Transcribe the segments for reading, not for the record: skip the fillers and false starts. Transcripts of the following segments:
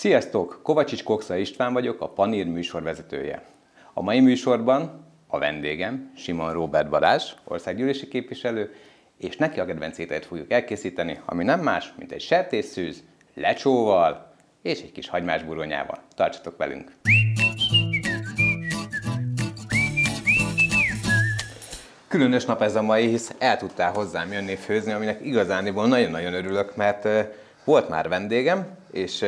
Sziasztok! Kovacsics Koksa István vagyok, a Panír műsorvezetője. A mai műsorban a vendégem Simon Róbert Balázs, országgyűlési képviselő, és neki a kedvenc ételt fogjuk elkészíteni, ami nem más, mint egy sertésszűz, lecsóval és egy kis hagymás burgonyával. Tartsatok velünk! Különös nap ez a mai, hisz el tudtál hozzám jönni főzni, aminek igazániból nagyon-nagyon örülök, mert volt már vendégem, és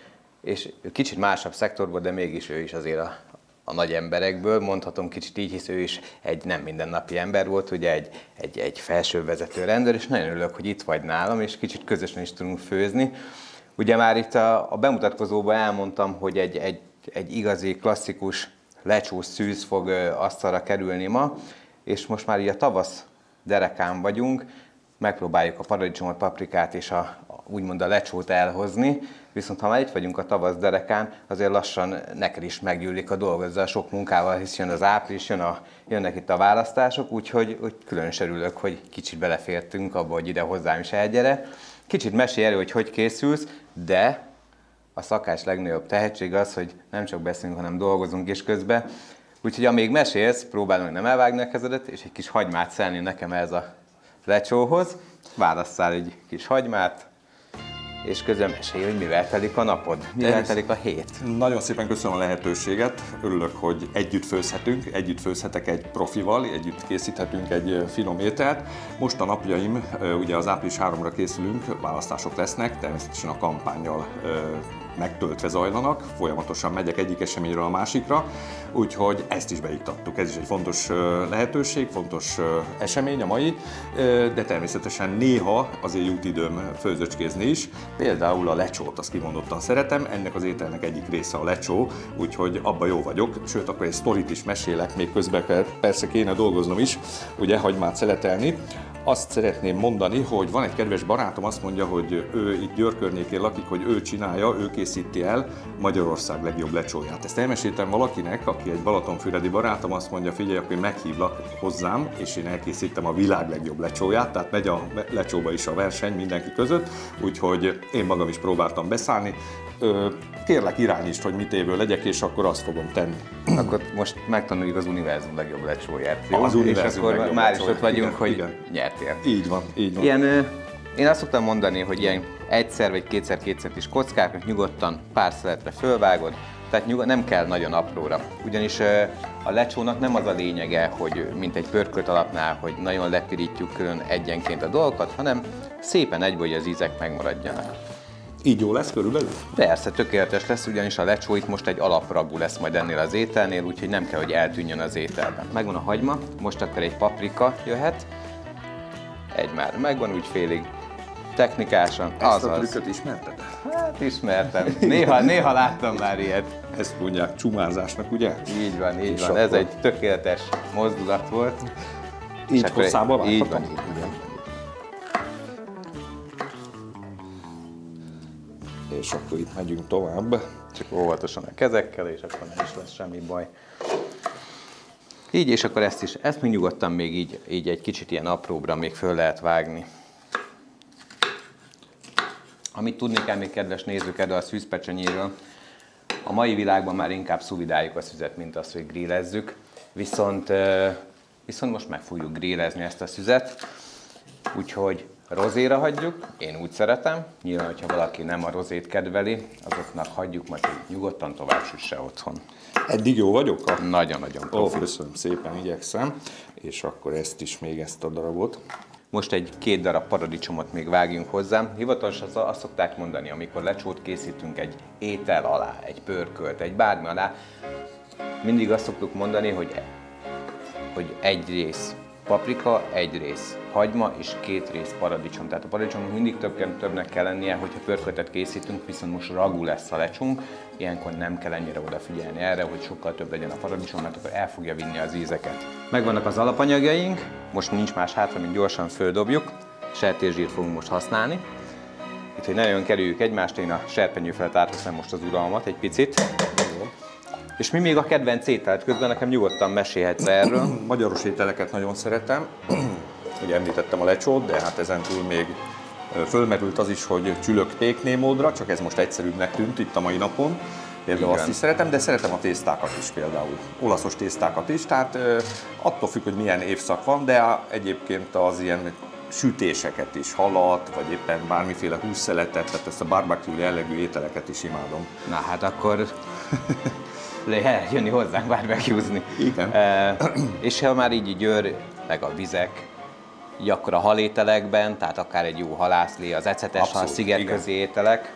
kicsit másabb szektorból, de mégis ő is azért a nagy emberekből, mondhatom kicsit így, hisz ő is egy nem mindennapi ember volt, ugye egy felsővezető rendőr, és nagyon örülök, hogy itt vagy nálam, és kicsit közösen is tudunk főzni. Ugye már itt a bemutatkozóban elmondtam, hogy egy igazi, klasszikus lecsó szűz fog asztalra kerülni ma, és most már így a tavasz derekán vagyunk, megpróbáljuk a paradicsomot, paprikát és úgymond a lecsót elhozni, viszont ha már itt vagyunk a tavasz derekán, azért lassan neked is meggyűlik a dolog ezzel sok munkával, hisz jön az április, jönnek itt a választások, úgyhogy különösen örülök, hogy kicsit belefértünk abba, hogy ide hozzám is elgyere. Kicsit mesélj elő, hogy készülsz, de a szakás legnagyobb tehetség az, hogy nem csak beszélünk, hanem dolgozunk is közben. Úgyhogy amíg mesélsz, próbálom meg nem elvágni a kezedet, és egy kis hagymát szelni nekem ez a lecsóhoz. Válasszál egy kis hagymát, és közben mesélj, hogy mivel telik a napod, mivel telik a hét. Nagyon szépen köszönöm a lehetőséget, örülök, hogy együtt főzhetünk, együtt főzhetek egy profival, együtt készíthetünk egy finom ételt. Most a napjaim, ugye az április 3-ra készülünk, választások lesznek, természetesen a kampánnyal megtöltve zajlanak, folyamatosan megyek egyik eseményről a másikra, úgyhogy ezt is beiktattuk. Ez is egy fontos lehetőség, fontos esemény a mai, de természetesen néha azért jut időm főzöcskézni is. Például a lecsót, azt kimondottan szeretem, ennek az ételnek egyik része a lecsó, úgyhogy abban jó vagyok, sőt akkor egy sztorit is mesélek, még közben persze kéne dolgoznom is, ugye hagymát szeletelni. Azt szeretném mondani, hogy van egy kedves barátom, azt mondja, hogy ő itt Győr környékén lakik, hogy ő csinálja, ő készíti el Magyarország legjobb lecsóját. Ezt elmeséltem valakinek, aki egy balatonfüredi barátom, azt mondja, figyelj, akkor én meghívlak hozzám, és én elkészítem a világ legjobb lecsóját, tehát megy a lecsóba is a verseny mindenki között, úgyhogy én magam is próbáltam beszállni. Kérlek irányítsd, hogy mit évő legyek, és akkor azt fogom tenni. Akkor most megtanuljuk az univerzum legjobb lecsóját, jó? Az univerzum és akkor már is ott vagyunk, hogy igen. Nyertél. Így van, így van. Én azt szoktam mondani, hogy ilyen egyszer vagy kétszer-két centis kockákat nyugodtan pár szeletre fölvágod, tehát nem kell nagyon apróra. Ugyanis a lecsónak nem az a lényege, hogy mint egy pörkölt alapnál, hogy nagyon lepirítjuk külön egyenként a dolgokat, hanem szépen egybe, hogy az ízek megmaradjanak. Így jó lesz körülbelül? Persze, tökéletes lesz, ugyanis a lecsó itt most egy alapragú lesz majd ennél az ételnél, úgyhogy nem kell, hogy eltűnjön az ételben. Megvan a hagyma, most akkor egy paprika jöhet. Egy már megvan, úgy félig technikásan. Ezt a trükköt ismerted? Hát ismertem. Néha láttam már ilyet. Ezt mondják csumázásnak, ugye? Így van. Ez egy tökéletes mozdulat volt. Így hosszába vághatom? Így van. És akkor itt megyünk tovább. Csak óvatosan a kezekkel, és akkor nem is lesz semmi baj. Így, és akkor ezt még nyugodtan még így egy kicsit ilyen apróbra még föl lehet vágni. Amit tudni kell még, kedves nézők, erről a szűzpecsenyéről, a mai világban már inkább szuvidáljuk a szüzet, mint azt, hogy grillezzük. Viszont most meg fogjuk grillezni ezt a szüzet, úgyhogy rozéra hagyjuk, én úgy szeretem. Nyilván, hogyha valaki nem a rozét kedveli, azoknak hagyjuk, majd nyugodtan tovább süsse otthon. Eddig jó vagyok? Nagyon-nagyon profi. Köszönöm szépen, igyekszem. És akkor ezt a darabot. Most egy 2 darab paradicsomot még vágjunk hozzá. Hivatalosan azt szokták mondani, amikor lecsót készítünk egy étel alá, egy pörkölt, egy bármi alá, mindig azt szoktuk mondani, hogy egy rész paprika, egy rész hagyma és 2 rész paradicsom. Tehát a paradicsomnak mindig többnek kell lennie, hogyha pörköltet készítünk, viszont most ragú lesz a lecsónk, ilyenkor nem kell ennyire odafigyelni erre, hogy sokkal több legyen a paradicsom, mert akkor el fogja vinni az ízeket. Megvannak az alapanyagaink, most nincs más hátra, mint gyorsan földobjuk. Sertészsírt fogunk most használni. Itt, hogy nagyon kerüljük egymást, én a serpenyő felett átveszem most az uralmat egy picit. És mi még a kedvenc ételt? Közben nekem nyugodtan mesélhetsz erről. Magyaros ételeket nagyon szeretem. Ugye említettem a lecsót, de hát ezen túl még Fölmerült az is, hogy csülök péknémódra, csak ez most egyszerűbbnek tűnt itt a mai napon. Például azt is szeretem, de szeretem a tésztákat is például, olaszos tésztákat is, tehát attól függ, hogy milyen évszak van, de egyébként az ilyen sütéseket is, halat, vagy éppen bármiféle hússzeletet, tehát ezt a barbecue jellegű ételeket is imádom. Na hát akkor lehet jönni hozzánk barbecue-zni. Igen. És ha már így Győr, meg a vizek, így akkor a halételekben, tehát akár egy jó halászlé, az ecetes hal, szigetközi ételek,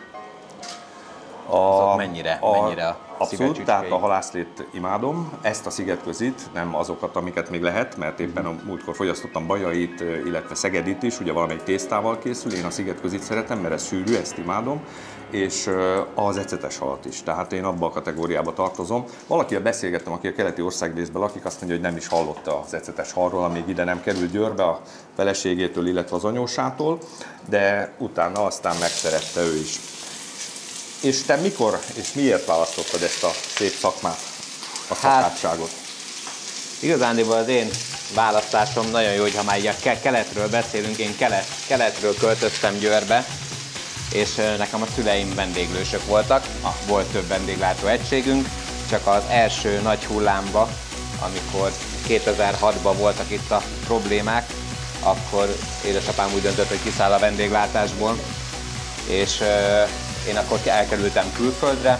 azok mennyire a abszolút, tehát a halászlét imádom, ezt a szigetközit, nem azokat, amiket még lehet, mert éppen a múltkor fogyasztottam bajait, illetve szegedit is, ugye valamelyik tésztával készül, én a szigetközit szeretem, mert ez sűrű, ezt imádom, és az ecetes halat is, tehát én abba a kategóriába tartozom. Valakivel beszélgettem, aki a keleti országrészben lakik, azt mondja, hogy nem is hallotta az ecetes halról, amíg ide nem került Győrbe a feleségétől, illetve az anyósától, de utána aztán megszerette ő is. És te mikor és miért választottad ezt a szép szakmát, a szakácságot? Igazándiból az én választásom nagyon jó, hogy ha már így a keletről beszélünk, én keletről költöztem Győrbe, és nekem a szüleim vendéglősök voltak, volt több vendéglátó egységünk, csak az első nagy hullámba, amikor 2006-ban voltak itt a problémák, akkor édesapám úgy döntött, hogy kiszáll a vendéglátásból, és én akkor elkerültem külföldre,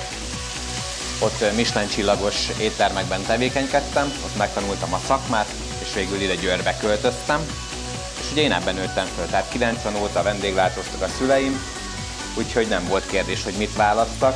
ott Michelin csillagos éttermekben tevékenykedtem, ott megtanultam a szakmát, és végül ide Győrbe költöztem. És ugye én ebben nőttem föl, tehát 90 óta vendéglátóztak a szüleim, úgyhogy nem volt kérdés, hogy mit választak.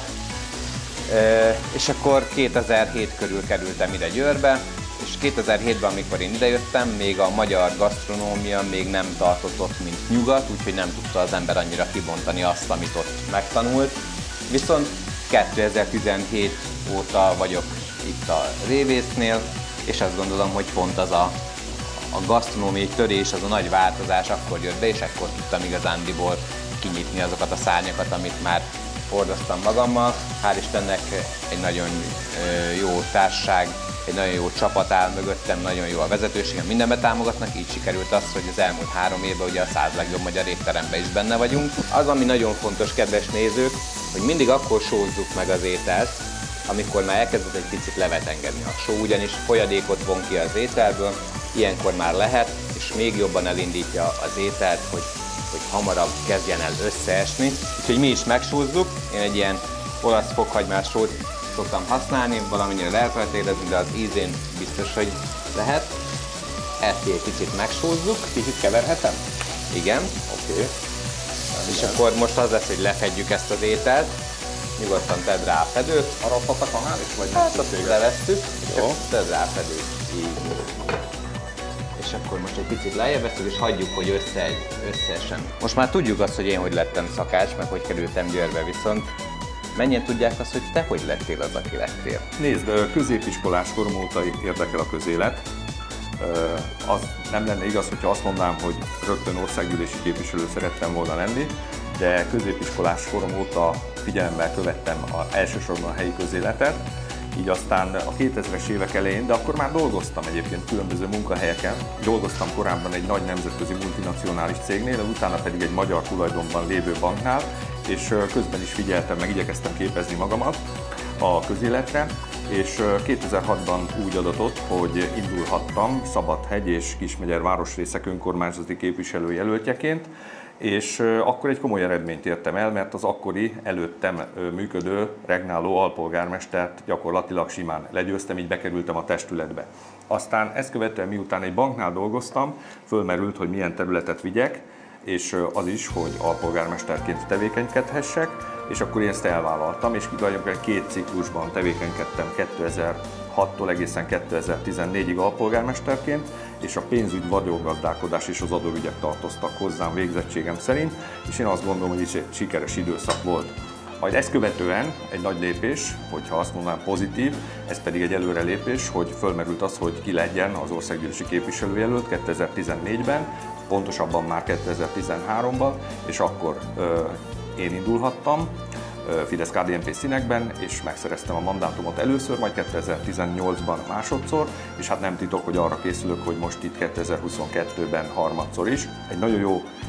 És akkor 2007 körül kerültem ide Győrbe, és 2007-ben, amikor én idejöttem, még a magyar gasztronómia még nem tartott ott, mint nyugat, úgyhogy nem tudta az ember annyira kibontani azt, amit ott megtanult. Viszont 2017 óta vagyok itt a Révésznél, és azt gondolom, hogy pont az a gasztronómiai törés, az a nagy változás akkor jött be, és akkor tudtam igazándiból kinyitni azokat a szárnyakat, amit már hordoztam magammal. Hál' Istennek egy nagyon jó társaság, egy nagyon jó csapat áll mögöttem, nagyon jó a vezetőségem, mindenben támogatnak, így sikerült az, hogy az elmúlt 3 évben ugye a 100 legjobb magyar étteremben is benne vagyunk. Az, ami nagyon fontos, kedves nézők, hogy mindig akkor sózzuk meg az ételt, amikor már elkezdett egy picit levetengedni a só, ugyanis folyadékot von ki az ételből, ilyenkor már lehet, és még jobban elindítja az ételt, hogy hamarabb kezdjen el összeesni. Úgyhogy mi is megsózzuk, én egy ilyen olasz fokhagymás sót szoktam használni, valamennyire lehet rajta érezni, de az ízén biztos, hogy lehet. Ezt egy picit megsózzuk. Kicsit keverhetem? Igen. Oké. És akkor most az lesz, hogy lefedjük ezt az ételt. Nyugodtan tedd rá a fedőt. Arapat a kanál is? Vagy hát azt levesszük, jó. Csak tedd rá a fedőt. Így. És akkor most egy picit lejjebb veszünk, és hagyjuk, hogy összeessen. Most már tudjuk azt, hogy én hogy lettem szakács, meg hogy kerültem Győrbe, viszont mennyien tudják azt, hogy te hogy lettél az, aki lettél? Nézd, középiskolás korom óta érdekel a közélet. Az nem lenne igaz, hogyha azt mondanám, hogy rögtön országgyűlési képviselő szerettem volna lenni, de középiskolás korom óta figyelemmel követtem elsősorban a helyi közéletet, így aztán a 2000-es évek elején, de akkor már dolgoztam egyébként különböző munkahelyeken. Dolgoztam korábban egy nagy nemzetközi multinacionális cégnél, utána pedig egy magyar tulajdonban lévő banknál, és közben is figyeltem, meg igyekeztem képezni magamat a közéletre, és 2006-ban úgy adatott, hogy indulhattam Szabadhegy és Kismegyer városrészek önkormányzati képviselőjelöltjeként, és akkor egy komoly eredményt értem el, mert az akkori előttem működő regnáló alpolgármestert gyakorlatilag simán legyőztem, így bekerültem a testületbe. Aztán ezt követően, miután egy banknál dolgoztam, fölmerült, hogy milyen területet vigyek, és az is, hogy alpolgármesterként tevékenykedhessek, és akkor én ezt elvállaltam, és tulajdonképpen 2 ciklusban tevékenykedtem 2006-tól egészen 2014-ig alpolgármesterként, és a pénzügy, vagyongazdálkodás és az adóügyek tartoztak hozzám végzettségem szerint, és én azt gondolom, hogy is egy sikeres időszak volt. Majd ezt követően egy nagy lépés, hogyha azt mondanám pozitív, ez pedig egy előrelépés, hogy fölmerült az, hogy ki legyen az országgyűlési képviselőjelölt 2014-ben, pontosabban már 2013-ban, és akkor én indulhattam Fidesz-KDNP színekben, és megszereztem a mandátumot először, majd 2018-ban másodszor, és hát nem titok, hogy arra készülök, hogy most itt 2022-ben harmadszor is. Egy nagyon jó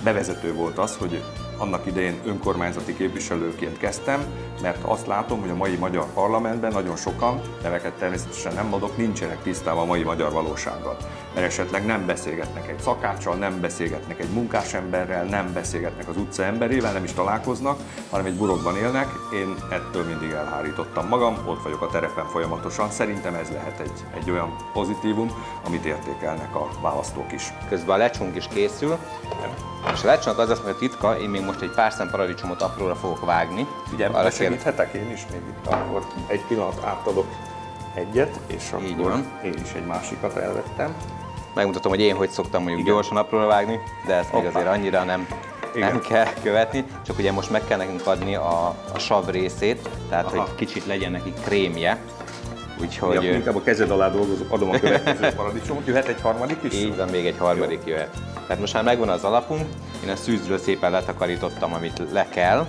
bevezető volt az, hogy annak idején önkormányzati képviselőként kezdtem, mert azt látom, hogy a mai magyar parlamentben nagyon sokan, neveket természetesen nem mondok, nincsenek tisztában a mai magyar valósággal. Mert esetleg nem beszélgetnek egy szakáccsal, nem beszélgetnek egy munkásemberrel, nem beszélgetnek az utca emberével, nem is találkoznak, hanem egy burokban élnek. Én ettől mindig elhárítottam magam, ott vagyok a terepen folyamatosan. Szerintem ez lehet egy olyan pozitívum, amit értékelnek a választók is. Közben a lecsónk is készül, és a lecsónak az lesz, hogy a titka, én még most egy pár szem paradicsomot apróra fogok vágni. Ugye, segíthetek én is még itt, akkor egy pillanat átadok egyet, és akkor én is egy másikat elvettem. Megmutatom, hogy én hogy szoktam mondjuk gyorsan apróra vágni, de ezt még azért annyira nem kell követni, csak ugye most meg kell nekünk adni a sav részét, tehát hogy kicsit legyen neki krémje. Úgyhogy... Ja, inkább a kezed alá dolgozok, adom a következő paradicsomot. Jöhet egy harmadik is? Így van, még egy harmadik jöhet. Tehát most már megvan az alapunk, én a szűzről szépen letakarítottam, amit le kell.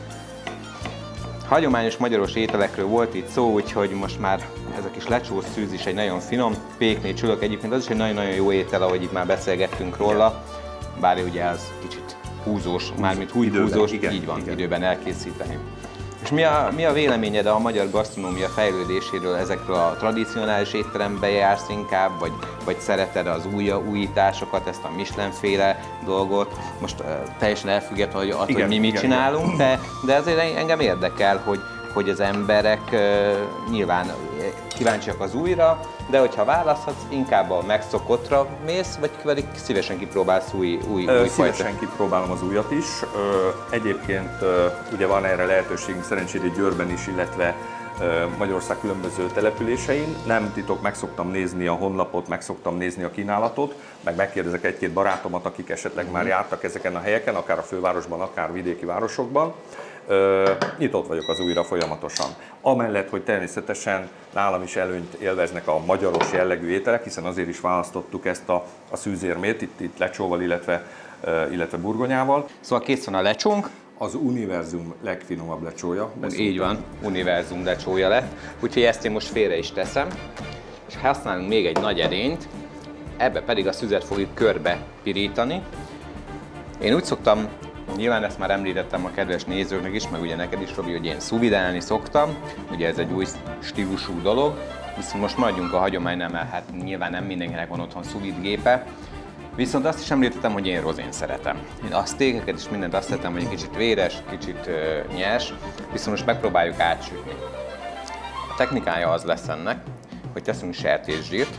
Hagyományos magyaros ételekről volt itt szó, úgyhogy most már ez a kis lecsós szűz is egy nagyon finom, pékné csülök egyébként, az is egy nagyon-nagyon jó étel, ahogy itt már beszélgettünk róla, bár ugye az kicsit húzós, mármint húzós, így van, időben elkészíteni. És mi a véleményed a magyar gasztronómia fejlődéséről? Ezekről a tradicionális étterembe jársz inkább, vagy szereted az újításokat, ezt a Michelin-féle dolgot? Most teljesen elfüggetlenül attól, hogy mi mit csinálunk, de azért engem érdekel, hogy az emberek nyilván kíváncsiak az újra, de hogyha választhatsz, inkább a megszokottra mész, vagy pedig szívesen kipróbálsz új fajta? Szívesen kipróbálom az újat is. Egyébként ugye van erre lehetőségünk szerencsére Győrben is, illetve Magyarország különböző településein. Nem titok, meg szoktam nézni a honlapot, meg szoktam nézni a kínálatot, meg megkérdezek egy-két barátomat, akik esetleg már jártak ezeken a helyeken, akár a fővárosban, akár vidéki városokban. Nyitott vagyok az újra folyamatosan. Amellett, hogy természetesen nálam is előnyt élveznek a magyaros jellegű ételek, hiszen azért is választottuk ezt a szűzérmét, itt lecsóval, illetve burgonyával. Szóval kész van a lecsónk. Az univerzum legfinomabb lecsója. Így van, univerzum lecsója lett. Úgyhogy ezt én most félre is teszem. És használunk még egy nagy edényt, ebbe pedig a szüzet fogjuk körbe pirítani. Én úgy szoktam, nyilván ezt már említettem a kedves nézőknek is, meg ugye neked is, Robi, hogy én szuvidálni szoktam, ugye ez egy új stílusú dolog, viszont most maradjunk a hagyománynál, mert hát nyilván nem mindenkinek van otthon sous-vide gépe. Viszont azt is említettem, hogy én rozén szeretem. Én a sztékeket is mindent azt szeretem, hogy egy kicsit véres, kicsit nyers, viszont most megpróbáljuk átsütni. A technikája az lesz ennek, hogy teszünk sertészsírt,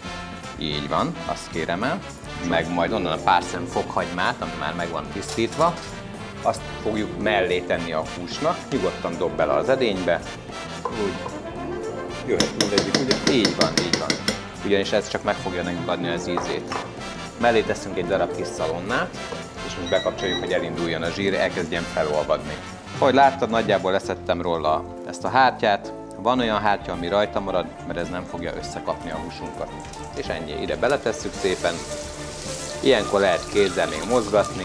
így van, azt kérem el, meg majd onnan a pár szem fokhagymát, ami már meg van tisztítva, azt fogjuk mellé tenni a húsnak, nyugodtan dob bele az edénybe, úgy. Jöhet mindegyik, ugye? Így van, ugyanis ez csak meg fogja nekünk adni az ízét. Mellé teszünk egy darab kis szalonnát, és most bekapcsoljuk, hogy elinduljon a zsír, elkezdjen felolvadni. Ahogy láttad, nagyjából leszettem róla ezt a hártyát. Van olyan hártya, ami rajta marad, mert ez nem fogja összekapni a húsunkat. És ennyi, ide beletesszük szépen. Ilyenkor lehet kézzel még mozgatni.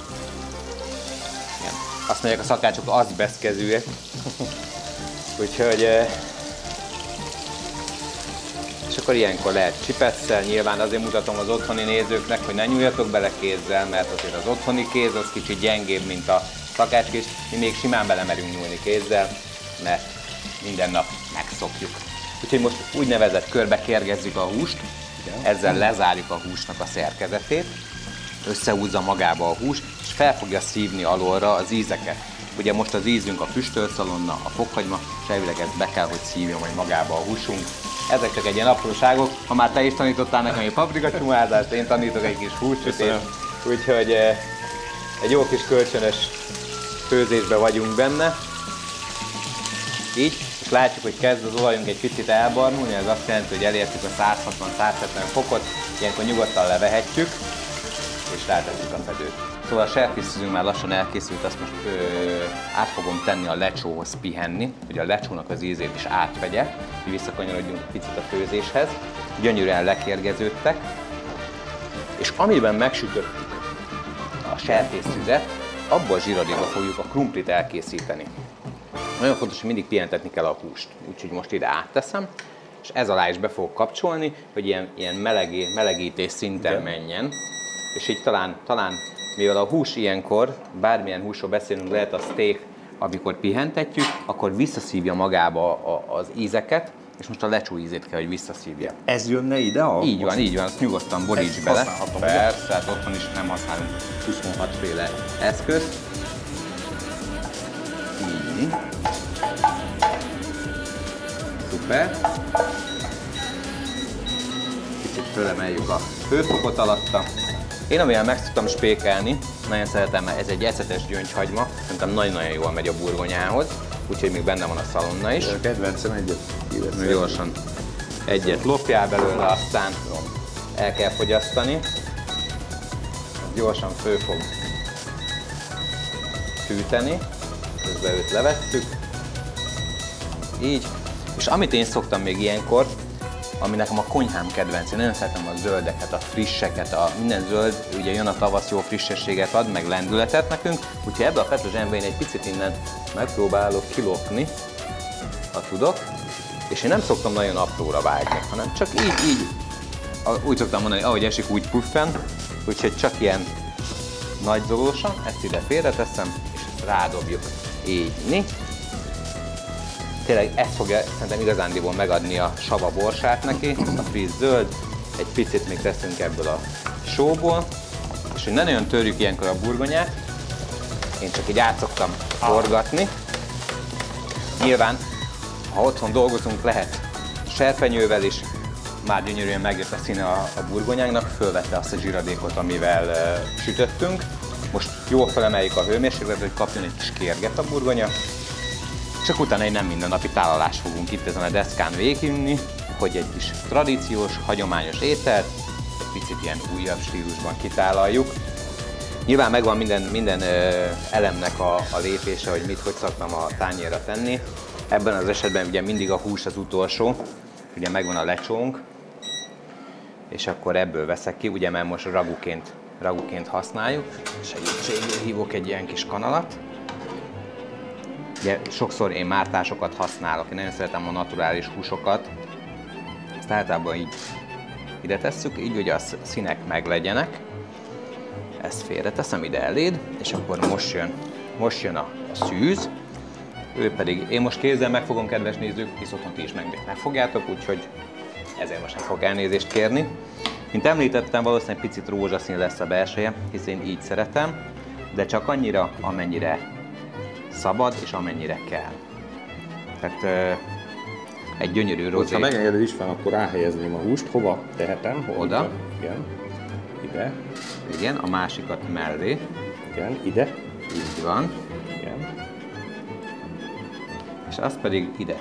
Igen. Azt mondják a szakácsok, azbesztkezűek. Úgyhogy... És akkor ilyenkor lehet csipesszel, nyilván azért mutatom az otthoni nézőknek, hogy ne nyúljatok bele kézzel, mert azért az otthoni kéz az kicsit gyengébb, mint a szakácskéz. Mi még simán belemerünk nyúlni kézzel, mert minden nap megszokjuk. Úgyhogy most úgynevezett körbe kérgezzük a húst, ezzel lezárjuk a húsnak a szerkezetét, összehúzza magába a hús, és fel fogja szívni alulra az ízeket. Ugye most az ízünk a füstölt szalonna, a fokhagyma, és elvileg ezt be kell, hogy szívjon majd magába a húsunk. Ezek csak egy ilyen apróságok, ha már te is tanítottál nekem egy paprikacsumázást, én tanítok egy kis hússütést, úgyhogy egy jó kis kölcsönös főzésben vagyunk benne. Így, és látjuk, hogy kezd az olajunk egy picit elbarnulni, ez azt jelenti, hogy elértük a 160-170 fokot, ilyenkor nyugodtan levehetjük, és rátesszük a fedőt. Szóval a sertészszűzünk már lassan elkészült, azt most át fogom tenni a lecsóhoz pihenni, hogy a lecsónak az ízét is átvegye, hogy visszakanyarodjunk picit a főzéshez. Gyönyörűen lekérgeződtek, és amiben megsütöttük a sertészszűzet, abból a zsíradékba fogjuk a krumplit elkészíteni. Nagyon fontos, hogy mindig pihentetni kell a húst, úgyhogy most ide átteszem, és ez alá is be fogok kapcsolni, hogy ilyen melegítés szinten menjen, és így talán mivel a hús ilyenkor, bármilyen húsról beszélünk, lehet a steak, amikor pihentetjük, akkor visszaszívja magába az ízeket, és most a lecsó ízét kell, hogy visszaszívja. Ez jönne ide? Így van, azt nyugodtan boríts bele. Persze, hát otthon is nem használunk 26 féle eszközt. Így. Szuper. Kicsit fölemeljük a hőfokot alatta. Én amivel meg szoktam spékelni, nagyon szeretem, ez egy ecetes gyöngyhagyma, szerintem nagyon-nagyon jól megy a burgonyához, úgyhogy még benne van a szalonna is. A kedvencem egyet kiveszem. Gyorsan egyet lopjál belőle, aztán el kell fogyasztani. Gyorsan föl fog fűteni, közben őt levesszük. Így. És amit én szoktam még ilyenkor, ami nekem a konyhám kedvenc, én nagyon szeretem a zöldeket, a frisseket, minden zöld, ugye jön a tavasz, jó frissességet ad, meg lendületet nekünk, úgyhogy ebbe a petrezselyembe én egy picit innen megpróbálok kilopni, ha tudok, és én nem szoktam nagyon apróra vágni, hanem csak így, úgy szoktam mondani, ahogy esik, úgy puffen, úgyhogy csak ilyen nagyzolósan, ezt ide félreteszem, és ezt rádobjuk így. Tényleg ez fogja szerintem igazándiból megadni a sava borsát neki, a friss zöld, egy picit még teszünk ebből a sóból, és hogy ne nagyon törjük ilyenkor a burgonyát, én csak így át szoktam forgatni. Nyilván, ha otthon dolgozunk, lehet serpenyővel is, már gyönyörűen megjött a színe a burgonyánknak, fölvette azt a zsiradékot, amivel sütöttünk. Most jól felemeljük a hőmérsékletet, hogy kapjon egy kis kérget a burgonya. Csak utána egy nem mindennapi tálalást fogunk itt ezen a deszkán végiginni, hogy egy kis tradíciós, hagyományos ételt, egy picit ilyen újabb stílusban kitálaljuk. Nyilván megvan minden elemnek a lépése, hogy hogy szoktam a tányérra tenni. Ebben az esetben ugye mindig a hús az utolsó, ugye megvan a lecsónk, és akkor ebből veszek ki, ugye mert most raguként használjuk. Segítségül hívok egy ilyen kis kanalat. Ugye sokszor én mártásokat használok, én nagyon szeretem a naturális húsokat. Ezt általában így ide tesszük, így hogy a színek meglegyenek. Ezt félreteszem ide eléd, és akkor most jön a szűz. Ő pedig, én most kézzel megfogom, kedves nézők, hisz otthon ti is megfogjátok, úgyhogy ezért most nem fogok elnézést kérni. Mint említettem, valószínűleg picit rózsaszín lesz a belseje, hisz én így szeretem, de csak annyira, amennyire szabad és amennyire kell. Tehát egy gyönyörű rozé. Ha megengeded István, akkor ráhelyezném a húst. Hova tehetem? Oda. Igen. Ide. Igen, a másikat mellé. Igen, ide. Így van. Igen. És azt pedig ide.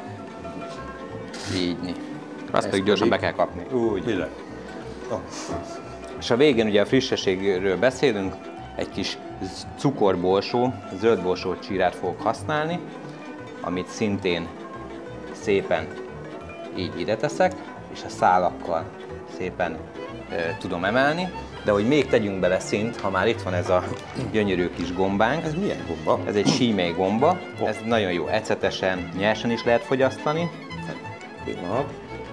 Így. Azt pedig gyorsan be kell kapni. Úgy. Ide. Oh. És a végén ugye a frissességről beszélünk, egy kis cukorborsó, zöldborsó csírát fogok használni, amit szintén szépen így ide teszek, és a szálakkal szépen tudom emelni, de hogy még tegyünk bele szint, ha már itt van ez a gyönyörű kis gombánk. Ez milyen gomba? Ez egy símely gomba, ez nagyon jó ecetesen, nyersen is lehet fogyasztani. Pillanat.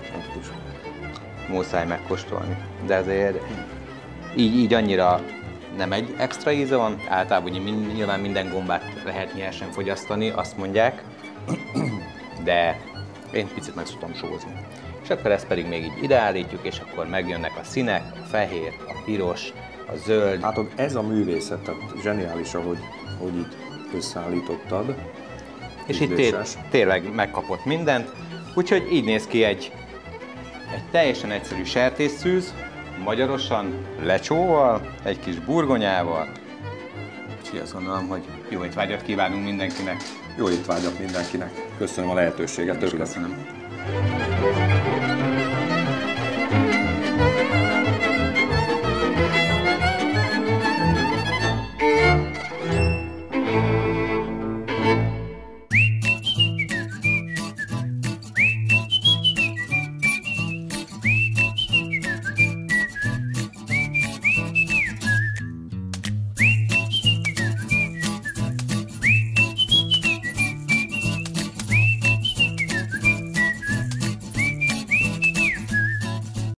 Muszáj megkóstolni, de azért így annyira nem egy extra íze van, általában nyilván minden gombát lehet nyersen fogyasztani, azt mondják, de én picit meg szoktam sózni. És akkor ezt pedig még így ideállítjuk, és akkor megjönnek a színek, a fehér, a piros, a zöld. Hát ez a művészet, tehát zseniális, hogy itt összeállítottad. És itt tényleg megkapott mindent, úgyhogy így néz ki egy teljesen egyszerű sertésszűz, magyarosan, lecsóval, egy kis burgonyával. Úgyhogy azt gondolom, hogy jó étvágyat kívánunk mindenkinek. Jó étvágyat mindenkinek. Köszönöm a lehetőséget. Köszönöm.